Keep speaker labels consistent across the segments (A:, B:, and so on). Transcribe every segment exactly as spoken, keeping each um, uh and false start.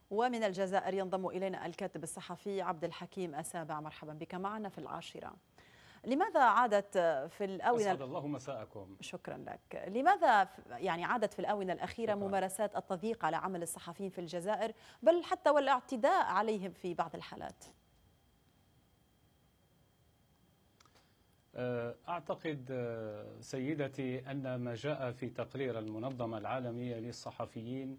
A: ومن الجزائر ينضم إلينا الكاتب الصحفي عبد الحكيم السابع. مرحبا بك معنا في العاشرة. لماذا عادت في الآونة
B: أسعد الله مساءكم.
A: شكرا لك. لماذا يعني عادت في الآونة الأخيرة
B: شكرا.
A: ممارسات التضييق على عمل الصحفيين في الجزائر، بل حتى والاعتداء عليهم في بعض الحالات؟
B: أعتقد سيدتي أن ما جاء في تقرير المنظمة العالمية للصحفيين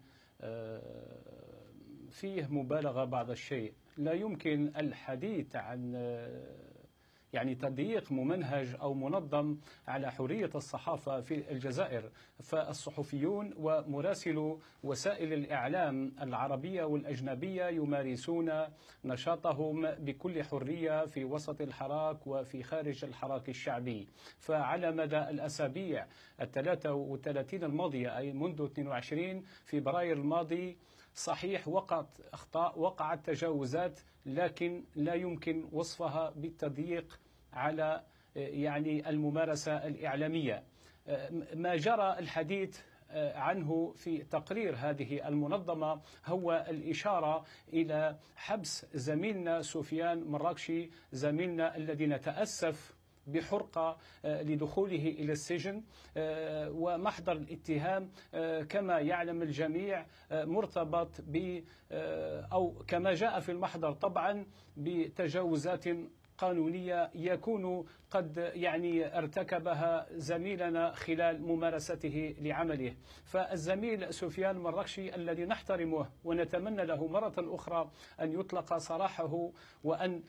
B: فيه مبالغة بعض الشيء. لا يمكن الحديث عن يعني تضييق ممنهج أو منظم على حرية الصحافة في الجزائر، فالصحفيون ومراسلو وسائل الإعلام العربية والأجنبية يمارسون نشاطهم بكل حرية في وسط الحراك وفي خارج الحراك الشعبي. فعلى مدى الأسابيع الثلاثة والثلاثين الماضية، أي منذ اثنين وعشرين فبراير الماضي، صحيح وقعت أخطاء، وقعت تجاوزات، لكن لا يمكن وصفها بالتضييق على يعني الممارسة الإعلامية. ما جرى الحديث عنه في تقرير هذه المنظمة هو الإشارة إلى حبس زميلنا سفيان مراكشي، زميلنا الذي نتأسف بحرقة لدخوله إلى السجن، ومحضر الاتهام كما يعلم الجميع مرتبط ب أو كما جاء في المحضر طبعا بتجاوزات قانونية يكون قد يعني ارتكبها زميلنا خلال ممارسته لعمله. فالزميل سفيان مراكشي الذي نحترمه ونتمنى له مرة أخرى أن يطلق سراحه وأن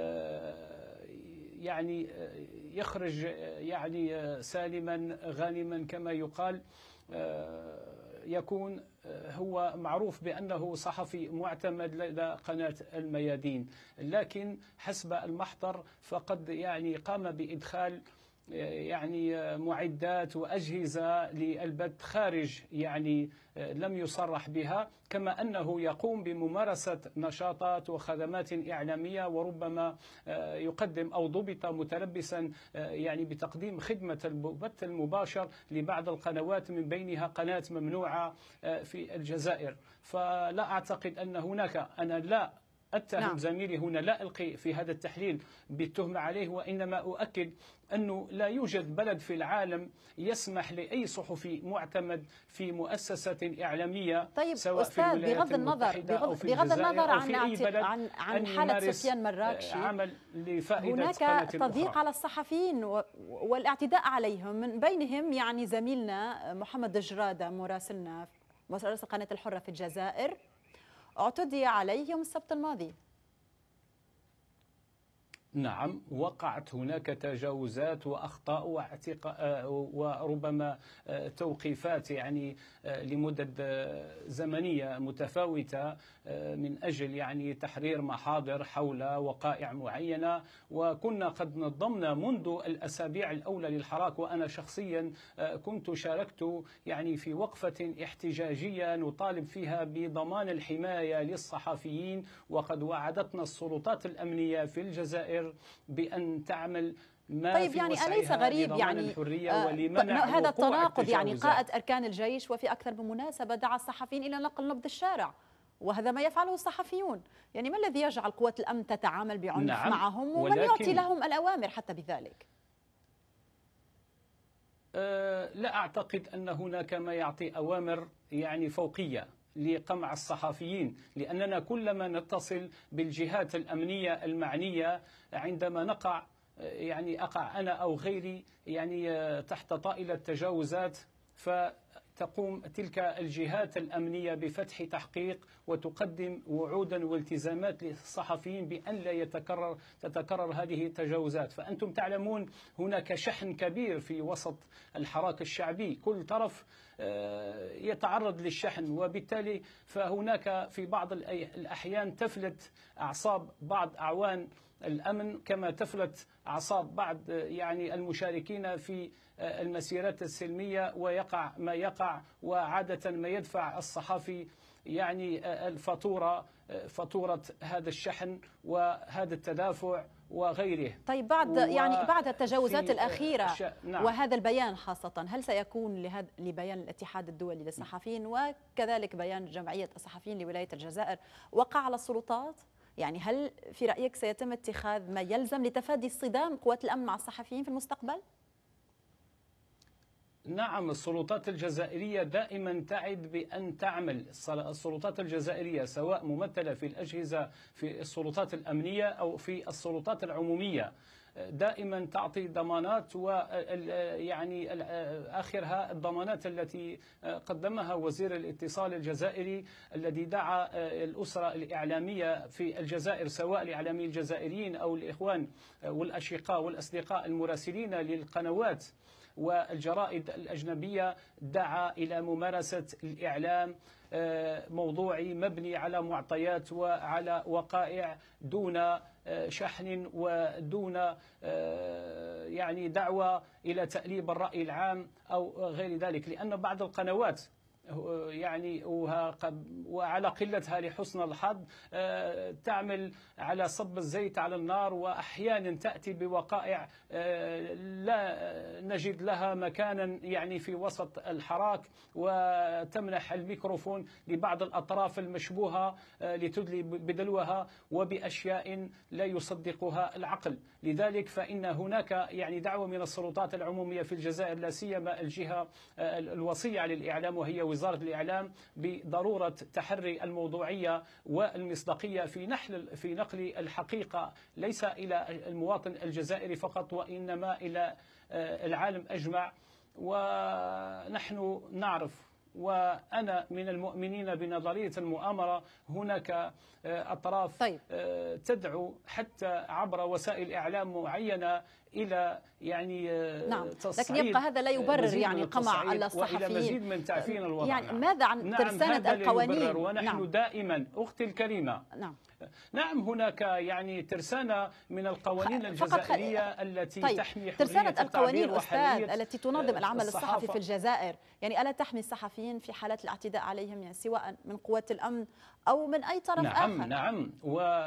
B: يعني يخرج يعني سالما غانما كما يقال، يكون هو معروف بأنه صحفي معتمد لدى قناة الميادين، لكن حسب المحضر فقد يعني قام بإدخال يعني معدات وأجهزة للبث خارج يعني لم يصرح بها، كما أنه يقوم بممارسة نشاطات وخدمات إعلامية، وربما يقدم أو ضبط متلبسا يعني بتقديم خدمة البث المباشر لبعض القنوات، من بينها قناة ممنوعة في الجزائر. فلا أعتقد أن هناك، أنا لا أتهم نعم. زميلي هنا، لا ألقي في هذا التحليل بالتهمة عليه، وإنما أؤكد أنه لا يوجد بلد في العالم يسمح لأي صحفي معتمد في مؤسسة إعلامية
A: طيب
B: سواء
A: أستاذ،
B: في الولايات
A: بغض النظر
B: المتحدة أو في
A: بغض
B: الجزائر
A: النظر
B: أو في
A: عن
B: أي بلد
A: عن عن حالة سفيان مراكشي،
B: عمل لفائدة
A: هناك تضييق على الصحفيين والاعتداء عليهم، من بينهم يعني زميلنا محمد جرادة مراسلنا مراسل قناة الحرة في الجزائر، اعتدي عليه يوم السبت الماضي.
B: نعم، وقعت هناك تجاوزات وأخطاء واعتقاء وربما توقيفات يعني لمدة زمنية متفاوتة من أجل يعني تحرير محاضر حول وقائع معينة، وكنا قد نظمنا منذ الأسابيع الأولى للحراك، وأنا شخصيا كنت شاركت يعني في وقفة احتجاجية نطالب فيها بضمان الحماية للصحفيين، وقد وعدتنا السلطات الأمنية في الجزائر بأن تعمل ما
A: طيب
B: في
A: يعني
B: وسعها
A: أليس غريب يعني
B: الحرية
A: آه
B: ولمنع
A: هذا التناقض؟ يعني قائد أركان الجيش وفي أكثر من مناسبة دعا الصحفيين إلى نقل نبض الشارع، وهذا ما يفعله الصحفيون. يعني ما الذي يجعل قوات الأمن تتعامل بعنف
B: نعم،
A: معهم ومن يعطي لهم الأوامر حتى بذلك؟
B: أه لا أعتقد أن هناك ما يعطي أوامر يعني فوقية لقمع الصحفيين، لأننا كلما نتصل بالجهات الأمنية المعنية عندما نقع يعني أقع أنا أو غيري يعني تحت طائلة تجاوزات، فتقوم تلك الجهات الأمنية بفتح تحقيق وتقدم وعودا والتزامات للصحفيين بأن لا يتكرر تتكرر هذه التجاوزات. فأنتم تعلمون هناك شحن كبير في وسط الحراك الشعبي، كل طرف يتعرض للشحن، وبالتالي فهناك في بعض الأحيان تفلت أعصاب بعض أعوان الأمن كما تفلت أعصاب بعض يعني المشاركين في المسيرات السلمية، ويقع ما يقع، وعادة ما يدفع الصحافي يعني الفاتورة فاتورة هذا الشحن وهذا التدافع وغيره.
A: طيب بعد يعني بعد التجاوزات الأخيرة
B: ش... نعم.
A: وهذا البيان خاصة، هل سيكون لهذا لبيان الاتحاد الدولي للصحفيين وكذلك بيان جمعية الصحفيين لولاية الجزائر وقع على السلطات؟ يعني هل في رأيك سيتم اتخاذ ما يلزم لتفادي اصطدام قوات الأمن مع الصحفيين في المستقبل؟
B: نعم، السلطات الجزائرية دائما تعد بأن تعمل. السلطات الجزائرية سواء ممثلة في الأجهزة في السلطات الأمنية أو في السلطات العمومية دائما تعطي ضمانات، ويعني آخرها الضمانات التي قدمها وزير الاتصال الجزائري الذي دعا الأسرة الإعلامية في الجزائر سواء الإعلاميين الجزائريين أو الإخوان والأشقاء والأصدقاء المراسلين للقنوات والجرائد الأجنبية، دعا إلى ممارسة الإعلام موضوعي مبني على معطيات وعلى وقائع دون شحن ودون يعني دعوة إلى تأليب الرأي العام أو غير ذلك، لأن بعض القنوات يعني وعلى قلتها لحسن الحظ تعمل على صب الزيت على النار، وأحيانا تأتي بوقائع لا نجد لها مكانا يعني في وسط الحراك، وتمنح الميكروفون لبعض الأطراف المشبوهة لتدلي بدلوها وبأشياء لا يصدقها العقل. لذلك فإن هناك يعني دعوة من السلطات العمومية في الجزائر، لا سيما الجهة الوصية على الإعلام وهي وزارة الإعلام، بضرورة تحري الموضوعية والمصداقية في نقل في نقل الحقيقة ليس إلى المواطن الجزائري فقط وإنما إلى العالم أجمع. ونحن نعرف وأنا من المؤمنين بنظرية المؤامرة، هناك أطراف طيب. تدعو حتى عبر وسائل إعلام معينة إلى يعني
A: نعم. لكن يبقى هذا لا يبرر يعني قمع الصحفيين
B: وإلى مزيد من تعفين الوضع.
A: يعني ماذا عن
B: نعم
A: ترسانة القوانين؟
B: ونحن
A: نعم.
B: دائما أختي الكريمة
A: نعم.
B: نعم هناك يعني ترسانة من القوانين الجزائرية خ... التي
A: طيب.
B: تحمي حرية
A: ترسانة القوانين
B: أستاذ
A: التي تنظم العمل الصحفي في الجزائر، يعني ألا تحمي الصحفيين في حالات الاعتداء عليهم يعني سواء من قوات الأمن أو من أي طرف
B: نعم
A: آخر؟
B: نعم و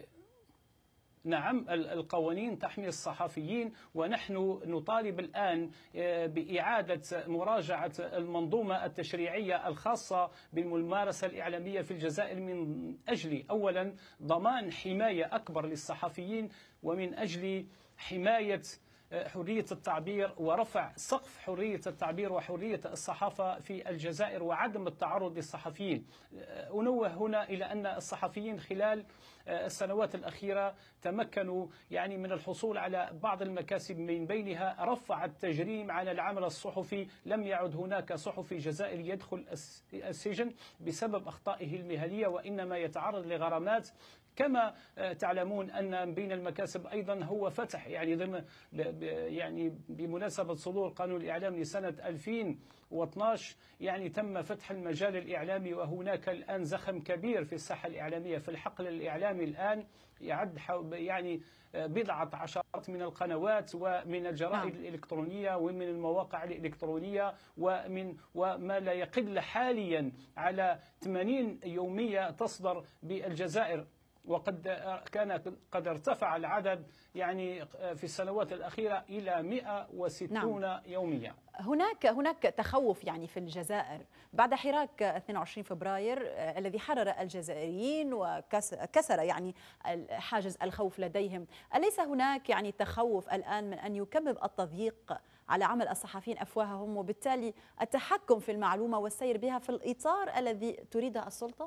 B: نعم القوانين تحمي الصحفيين، ونحن نطالب الآن بإعادة مراجعة المنظومة التشريعية الخاصة بالممارسة الإعلامية في الجزائر من أجل أولا ضمان حماية أكبر للصحفيين، ومن أجل حماية حرية التعبير ورفع سقف حرية التعبير وحرية الصحافة في الجزائر وعدم التعرض للصحفيين. أنوه هنا إلى أن الصحفيين خلال السنوات الأخيرة تمكنوا يعني من الحصول على بعض المكاسب، من بينها رفع التجريم على العمل الصحفي. لم يعد هناك صحفي جزائري يدخل السجن بسبب أخطائه المهنية، وإنما يتعرض لغرامات. كما تعلمون أن بين المكاسب أيضا هو فتح يعني ضمن يعني بمناسبة صدور قانون الإعلام لسنة ألفين واثناشر يعني تم فتح المجال الإعلامي، وهناك الآن زخم كبير في الساحة الإعلامية. في الحقل الإعلامي الآن يعد يعني بضعة عشرات من القنوات ومن الجرائد نعم. الإلكترونية ومن المواقع الإلكترونية ومن وما لا يقل حاليا على ثمانين يومية تصدر بالجزائر، وقد كان قد ارتفع العدد يعني في السنوات الأخيرة إلى مئة وستين نعم. يوميا.
A: هناك هناك تخوف يعني في الجزائر بعد حراك اثنين وعشرين فبراير الذي حرر الجزائريين وكسر يعني حاجز الخوف لديهم. أليس هناك يعني تخوف الآن من أن يكمم التضييق على عمل الصحفيين أفواههم، وبالتالي التحكم في المعلومة والسير بها في الإطار الذي تريده السلطة؟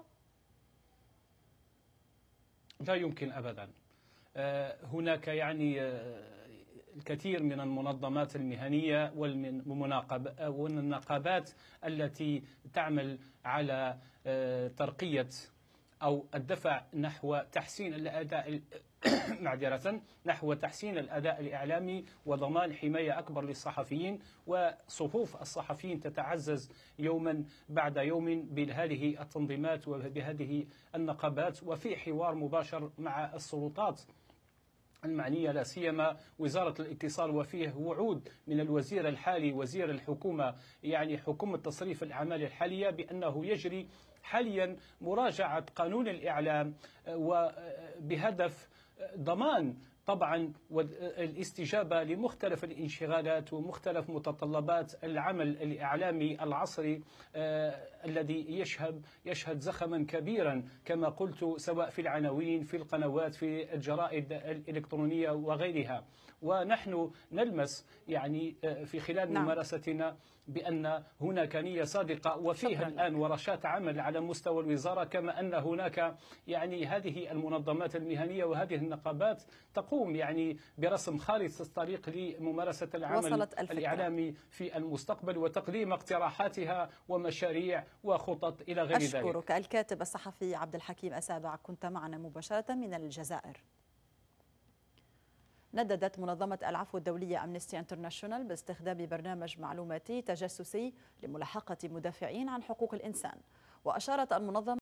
B: لا يمكن أبدا. هناك يعني الكثير من المنظمات المهنية والنقابات التي تعمل على ترقية أو الدفع نحو تحسين الأداء معذرة نحو تحسين الأداء الإعلامي وضمان حماية أكبر للصحفيين، وصفوف الصحفيين تتعزز يوما بعد يوم بهذه التنظيمات وبهذه النقابات، وفي حوار مباشر مع السلطات المعنية لا سيما وزارة الاتصال، وفيه وعود من الوزير الحالي وزير الحكومة يعني حكومة تصريف الأعمال الحالية بأنه يجري حاليا مراجعة قانون الإعلام وبهدف ضمان طبعا والاستجابة لمختلف الانشغالات ومختلف متطلبات العمل الإعلامي العصري آه الذي يشهد يشهد زخما كبيرا كما قلت، سواء في العناوين، في القنوات، في الجرائد الإلكترونية وغيرها. ونحن نلمس يعني في خلال نعم. ممارستنا بأن هناك نية صادقة وفيها الآن ورشات عمل على مستوى الوزارة، كما أن هناك يعني هذه المنظمات المهنية وهذه النقابات تقوم يعني برسم خارطة الطريق لممارسة العمل الإعلامي في المستقبل وتقديم اقتراحاتها ومشاريع وخطط إلى غير ذلك.
A: أشكرك. الكاتب الصحفي عبد الحكيم أسابع كنت معنا مباشرة من الجزائر. نددت منظمة العفو الدولية أمنستي انترناشونال باستخدام برنامج معلوماتي تجسسي لملاحقة مدافعين عن حقوق الإنسان، وأشارت المنظمة